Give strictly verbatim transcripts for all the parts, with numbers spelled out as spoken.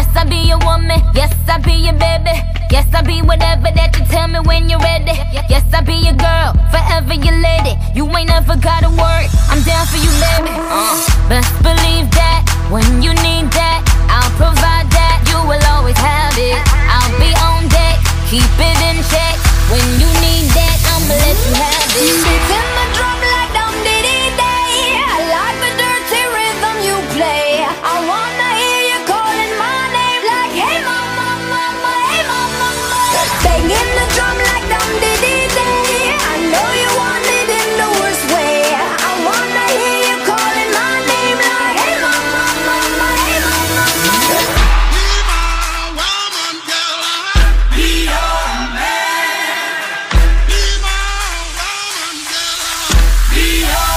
I be your woman, yes, I be your baby. Yes, I be whatever that you tell me when you're ready. Yes, I be your girl, forever your lady. You ain't never gotta worry, I'm down for you, baby. uh, Best believe that, when you need that, I'll provide that. You will always have it, I'll be on deck, keep it in check. When you need that, I'ma let you have it. Beating the drum like dum diddy day. I like the dirty rhythm you play. I wanna hear you calling my name like, hey mama, mama, hey mama, mama. Banging the drum like dum diddy day. I know you want it in the worst way. I wanna hear you calling my name like, hey mama, mama, hey mama, mama. Be my woman, girl, I'll be your man. Be my woman, girl, I'll be your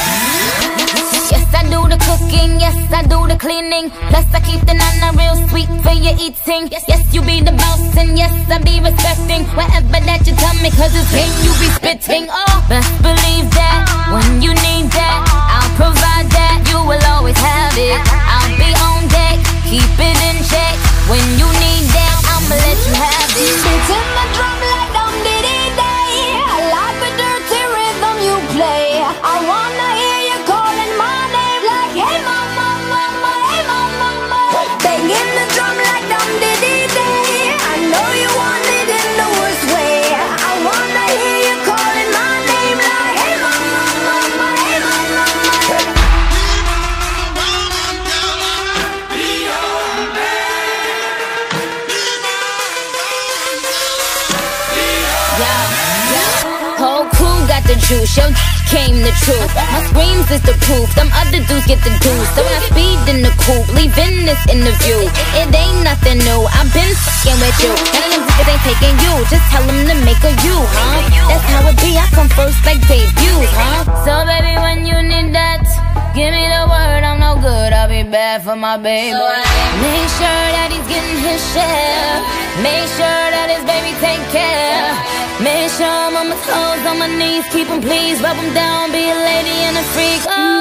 man. Yes, I do the cooking, yes, I do the cleaning. Plus I keep the nana real sweet for your eating. Yes, yes, you be the boss and yes, I be respecting whatever that you tell me, cause it's game you be spitting. Oh, best believe that, when you need that, I'll provide that. You will always have it, I'll be on deck, keep it in check. When you need that, I'ma let you have it. Beating the drum like dum diddy day. I like the dirty rhythm you play. I wanna hear you calling my name like, hey mama, mama, hey mama, mama. Banging the drum like dum diddy day. I know you want it in the worst way. I wanna hear you calling my name like, hey mama, mama, hey mama, mama. Be my woman, girl, I'll be your man. Be my woman, girl, I'll be your Yeah, yeah. Whole crew got the juice, yo came the truth. My screams is the proof, them other dudes get the juice. So when I speed in the coupe, leaving this interview, it ain't nothing new, I've been fucking with you. None of them niggas ain't taking you, just tell them to make a you, huh? That's how it be, I come first like debuts, huh? So baby, when you need that, give me the word, I'm no good, I'll be bad for my baby. Make sure that he's getting his share, make sure that his baby take care. Make sure I'm on my toes, on my knees, keep him pleased, rub him down, be a lady and a freak. Oh.